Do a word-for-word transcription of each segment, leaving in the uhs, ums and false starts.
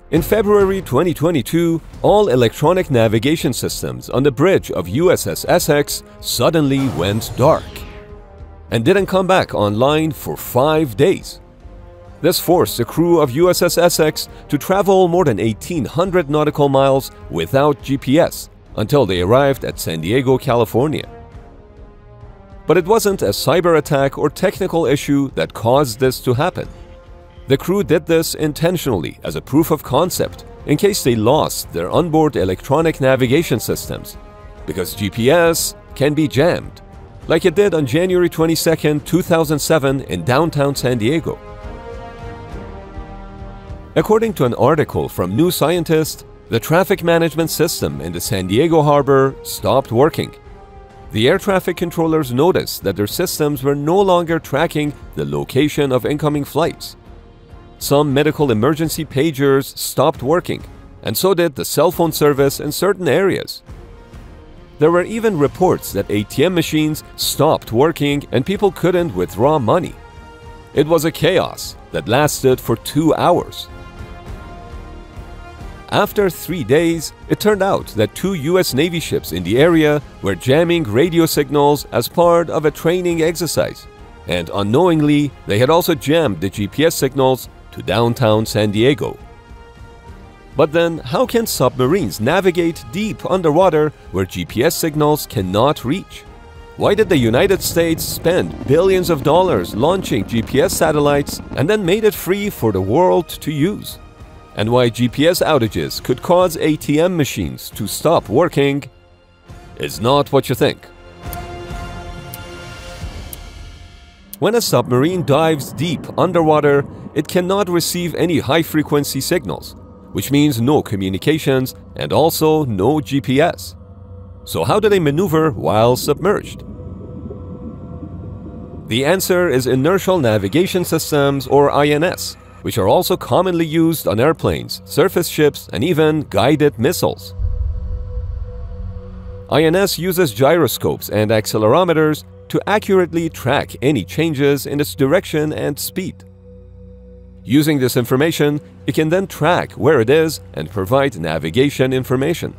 In February twenty twenty-two, all electronic navigation systems on the bridge of U S S Essex suddenly went dark and didn't come back online for five days. This forced the crew of U S S Essex to travel more than eighteen hundred nautical miles without G P S until they arrived at San Diego, California. But it wasn't a cyber attack or technical issue that caused this to happen. The crew did this intentionally as a proof of concept in case they lost their onboard electronic navigation systems, because G P S can be jammed, like it did on January twenty-second, two thousand seven in downtown San Diego. According to an article from New Scientist, the traffic management system in the San Diego harbor stopped working. The air traffic controllers noticed that their systems were no longer tracking the location of incoming flights. Some medical emergency pagers stopped working, and so did the cell phone service in certain areas. There were even reports that A T M machines stopped working and people couldn't withdraw money. It was a chaos that lasted for two hours. After three days, it turned out that two U S Navy ships in the area were jamming radio signals as part of a training exercise, and unknowingly, they had also jammed the G P S signals to downtown San Diego. But then, how can submarines navigate deep underwater where G P S signals cannot reach? Why did the United States spend billions of dollars launching G P S satellites and then made it free for the world to use? And why G P S outages could cause A T M machines to stop working is not what you think. When a submarine dives deep underwater, it cannot receive any high-frequency signals, which means no communications and also no G P S. So how do they maneuver while submerged? The answer is inertial navigation systems, or I N S, which are also commonly used on airplanes, surface ships, and even guided missiles. I N S uses gyroscopes and accelerometers to accurately track any changes in its direction and speed. Using this information, it can then track where it is and provide navigation information.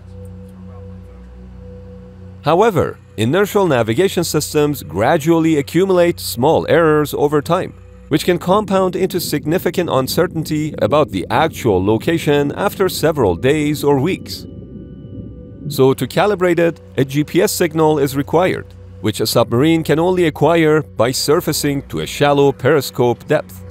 However, inertial navigation systems gradually accumulate small errors over time, which can compound into significant uncertainty about the actual location after several days or weeks. So to calibrate it, a G P S signal is required, which a submarine can only acquire by surfacing to a shallow periscope depth.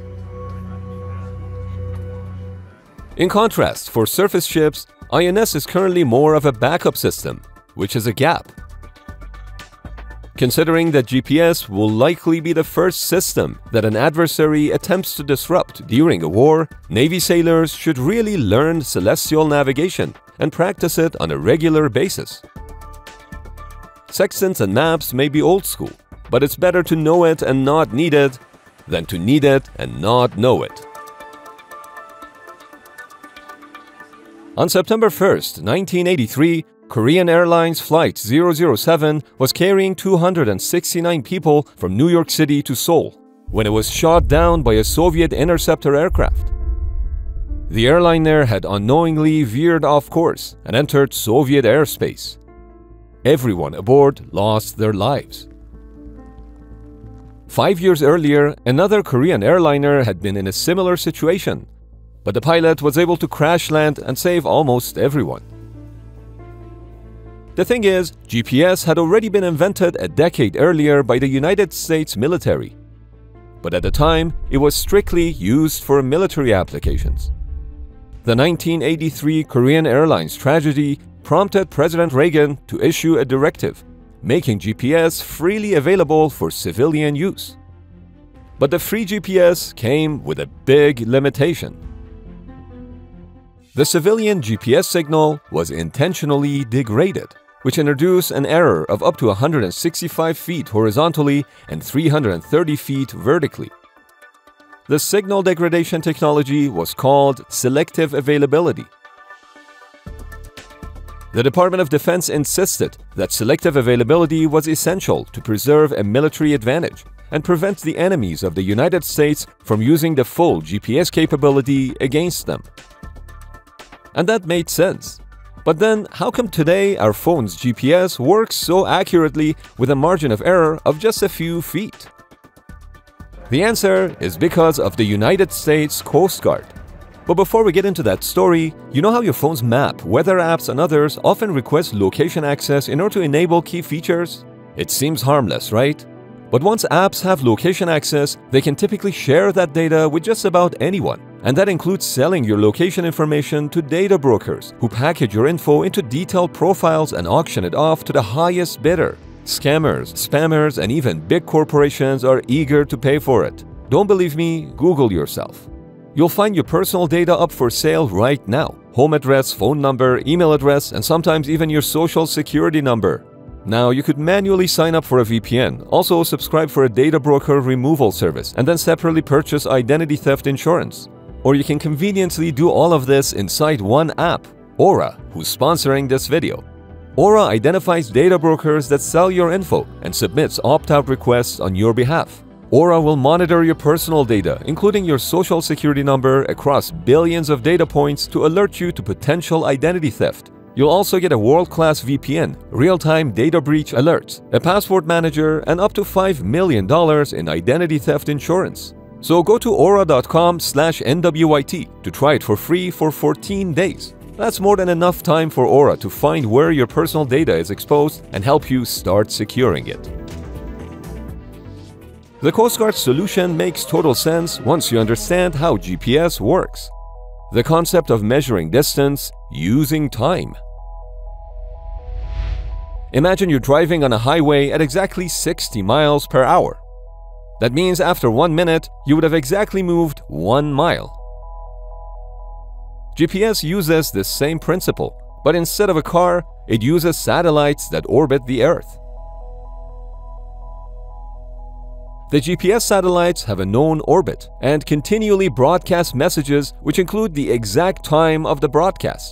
In contrast, for surface ships, I N S is currently more of a backup system, which is a gap. Considering that G P S will likely be the first system that an adversary attempts to disrupt during a war, Navy sailors should really learn celestial navigation and practice it on a regular basis. Sextants and maps may be old school, but it's better to know it and not need it than to need it and not know it. On September first, nineteen eighty-three, Korean Airlines Flight zero zero seven was carrying two hundred sixty-nine people from New York City to Seoul when it was shot down by a Soviet interceptor aircraft. The airliner had unknowingly veered off course and entered Soviet airspace. Everyone aboard lost their lives. Five years earlier, another Korean airliner had been in a similar situation, but the pilot was able to crash land and save almost everyone. The thing is, G P S had already been invented a decade earlier by the United States military, but at the time, it was strictly used for military applications. The nineteen eighty-three Korean Airlines tragedy prompted President Reagan to issue a directive, making G P S freely available for civilian use. But the free G P S came with a big limitation. The civilian G P S signal was intentionally degraded, which introduced an error of up to one hundred sixty-five feet horizontally and three hundred thirty feet vertically. The signal degradation technology was called Selective Availability. The Department of Defense insisted that selective availability was essential to preserve a military advantage and prevent the enemies of the United States from using the full G P S capability against them. And that made sense. But then, how come today our phone's G P S works so accurately with a margin of error of just a few feet? The answer is because of the United States Coast Guard. But before we get into that story, you know how your phone's map, weather apps, and others often request location access in order to enable key features? It seems harmless, right? But once apps have location access, they can typically share that data with just about anyone. And that includes selling your location information to data brokers who package your info into detailed profiles and auction it off to the highest bidder. Scammers, spammers, and even big corporations are eager to pay for it. Don't believe me? Google yourself. You'll find your personal data up for sale right now. Home address, phone number, email address, and sometimes even your social security number. Now, you could manually sign up for a V P N, also subscribe for a data broker removal service, and then separately purchase identity theft insurance. Or you can conveniently do all of this inside one app, Aura, who's sponsoring this video. Aura identifies data brokers that sell your info and submits opt-out requests on your behalf. Aura will monitor your personal data, including your social security number, across billions of data points to alert you to potential identity theft. You'll also get a world-class V P N, real-time data breach alerts, a password manager, and up to five million dollars in identity theft insurance. So go to aura dot com slash N W I T to try it for free for fourteen days. That's more than enough time for Aura to find where your personal data is exposed and help you start securing it. The Coast Guard's solution makes total sense once you understand how G P S works. The concept of measuring distance using time. Imagine you're driving on a highway at exactly sixty miles per hour. That means after one minute, you would have exactly moved one mile. G P S uses this same principle, but instead of a car, it uses satellites that orbit the Earth. The G P S satellites have a known orbit and continually broadcast messages which include the exact time of the broadcast.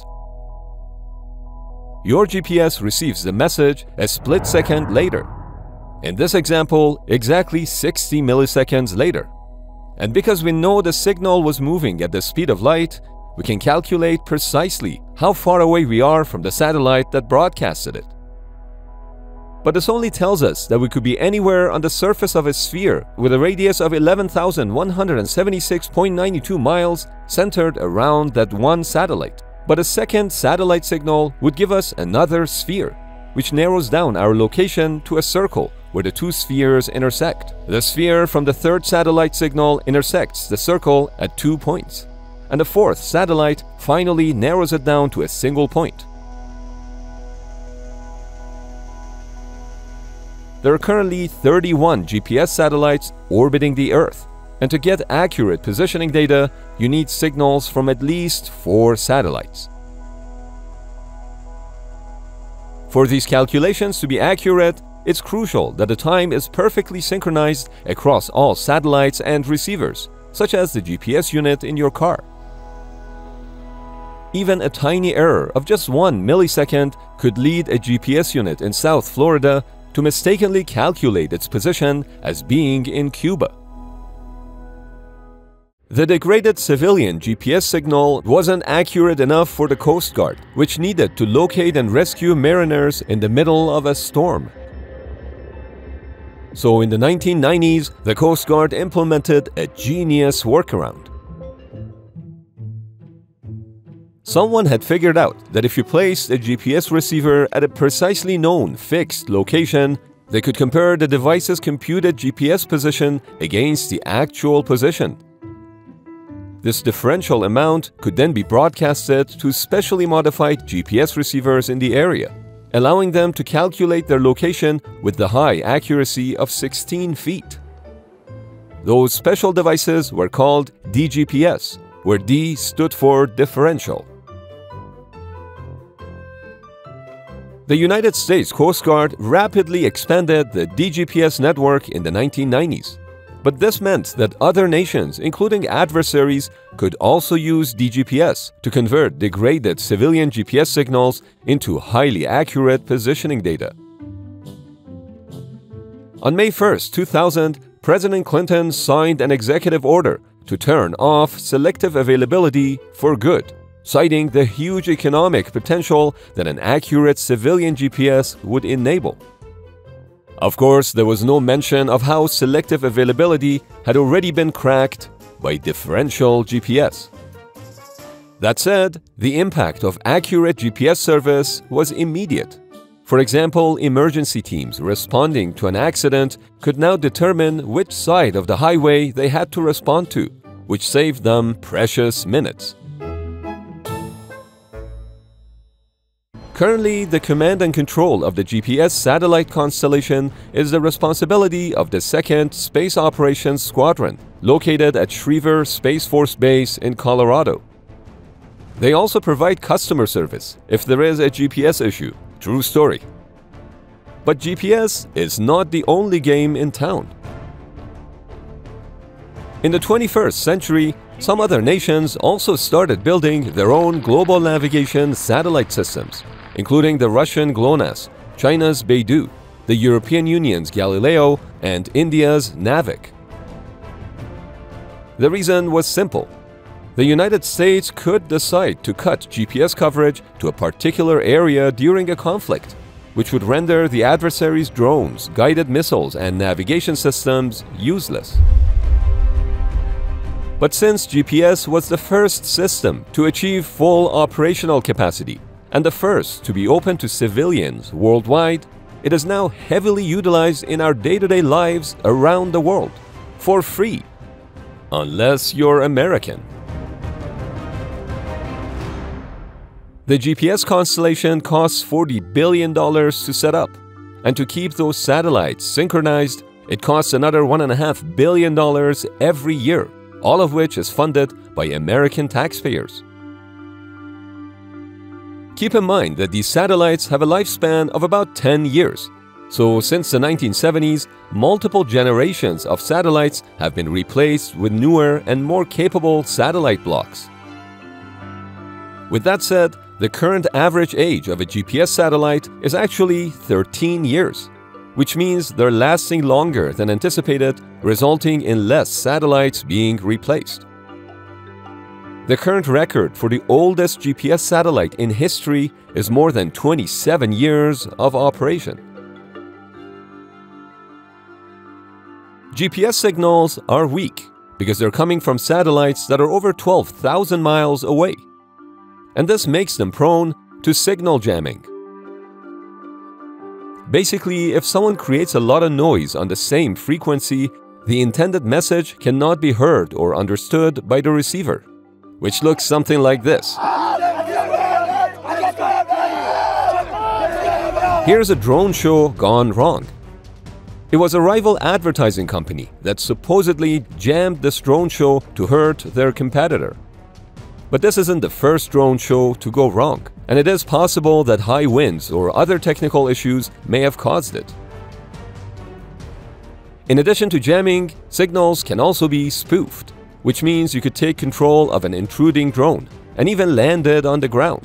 Your G P S receives the message a split second later. In this example, exactly sixty milliseconds later. And because we know the signal was moving at the speed of light, we can calculate precisely how far away we are from the satellite that broadcasted it. But this only tells us that we could be anywhere on the surface of a sphere with a radius of eleven thousand one hundred seventy-six point nine two miles centered around that one satellite. But a second satellite signal would give us another sphere, which narrows down our location to a circle where the two spheres intersect. The sphere from the third satellite signal intersects the circle at two points, and the fourth satellite finally narrows it down to a single point. There are currently thirty-one G P S satellites orbiting the Earth, and to get accurate positioning data, you need signals from at least four satellites. For these calculations to be accurate, it's crucial that the time is perfectly synchronized across all satellites and receivers, such as the G P S unit in your car. Even a tiny error of just one millisecond could lead a G P S unit in South Florida to mistakenly calculate its position as being in Cuba. The degraded civilian G P S signal wasn't accurate enough for the Coast Guard, which needed to locate and rescue mariners in the middle of a storm. So in the nineteen nineties, the Coast Guard implemented a genius workaround. Someone had figured out that if you placed a G P S receiver at a precisely known fixed location, they could compare the device's computed G P S position against the actual position. This differential amount could then be broadcasted to specially modified G P S receivers in the area, allowing them to calculate their location with the high accuracy of sixteen feet. Those special devices were called D G P S, where D stood for differential. The United States Coast Guard rapidly expanded the D G P S network in the nineteen nineties. But this meant that other nations, including adversaries, could also use D G P S to convert degraded civilian G P S signals into highly accurate positioning data. On May first, two thousand, President Clinton signed an executive order to turn off selective availability for good. citing the huge economic potential that an accurate civilian G P S would enable. Of course, there was no mention of how selective availability had already been cracked by differential G P S. That said, the impact of accurate G P S service was immediate. For example, emergency teams responding to an accident could now determine which side of the highway they had to respond to, which saved them precious minutes. Currently, the command and control of the G P S satellite constellation is the responsibility of the second Space Operations Squadron, located at Schriever Space Force Base in Colorado. They also provide customer service if there is a G P S issue. True story. But G P S is not the only game in town. In the twenty-first century, some other nations also started building their own global navigation satellite systems, including the Russian GLONASS, China's Beidou, the European Union's Galileo, and India's Navik. The reason was simple. The United States could decide to cut G P S coverage to a particular area during a conflict, which would render the adversary's drones, guided missiles, and navigation systems useless. But since G P S was the first system to achieve full operational capacity and the first to be open to civilians worldwide, it is now heavily utilized in our day-to-day lives around the world, for free, unless you're American. The G P S constellation costs forty billion dollars to set up, and to keep those satellites synchronized, it costs another one point five billion dollars every year, all of which is funded by American taxpayers. Keep in mind that these satellites have a lifespan of about ten years, so since the nineteen seventies, multiple generations of satellites have been replaced with newer and more capable satellite blocks. With that said, the current average age of a G P S satellite is actually thirteen years, which means they're lasting longer than anticipated, resulting in less satellites being replaced. The current record for the oldest G P S satellite in history is more than twenty-seven years of operation. G P S signals are weak because they're coming from satellites that are over twelve thousand miles away, and this makes them prone to signal jamming. Basically, if someone creates a lot of noise on the same frequency, the intended message cannot be heard or understood by the receiver, which looks something like this. Here's a drone show gone wrong. It was a rival advertising company that supposedly jammed this drone show to hurt their competitor. But this isn't the first drone show to go wrong, and it is possible that high winds or other technical issues may have caused it. In addition to jamming, signals can also be spoofed, which means you could take control of an intruding drone and even land it on the ground.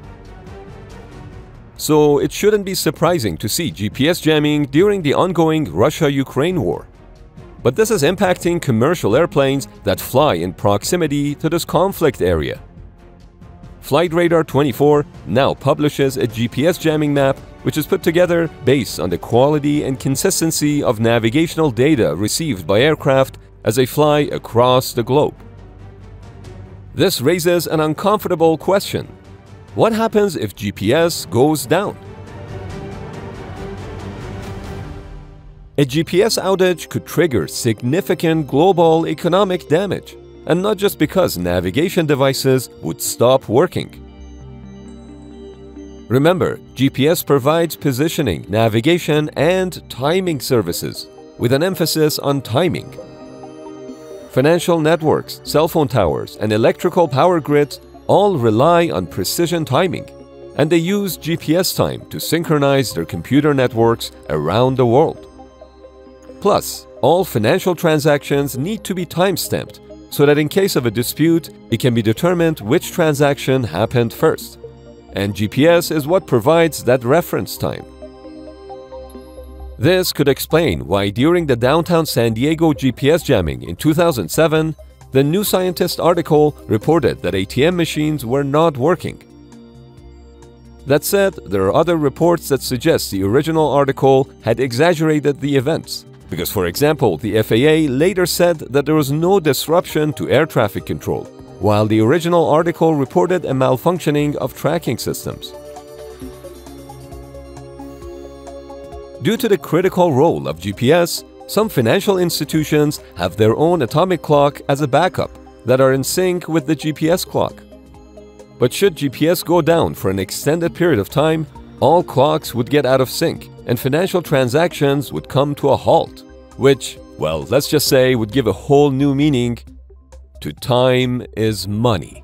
So it shouldn't be surprising to see G P S jamming during the ongoing Russia-Ukraine war. But this is impacting commercial airplanes that fly in proximity to this conflict area. Flight Radar twenty-four now publishes a G P S jamming map which is put together based on the quality and consistency of navigational data received by aircraft as they fly across the globe. This raises an uncomfortable question. What happens if G P S goes down? A G P S outage could trigger significant global economic damage, and not just because navigation devices would stop working. Remember, G P S provides positioning, navigation, and timing services, with an emphasis on timing. Financial networks, cell phone towers, and electrical power grids all rely on precision timing, and they use G P S time to synchronize their computer networks around the world. Plus, all financial transactions need to be time-stamped so that in case of a dispute, it can be determined which transaction happened first. And G P S is what provides that reference time. This could explain why during the downtown San Diego G P S jamming in two thousand seven, The New Scientist article reported that A T M machines were not working. That said, there are other reports that suggest the original article had exaggerated the events. Because, for example, the F A A later said that there was no disruption to air traffic control, while the original article reported a malfunctioning of tracking systems. Due to the critical role of G P S, some financial institutions have their own atomic clock as a backup that are in sync with the G P S clock. But should G P S go down for an extended period of time, all clocks would get out of sync and financial transactions would come to a halt, which, well, let's just say would give a whole new meaning to time is money.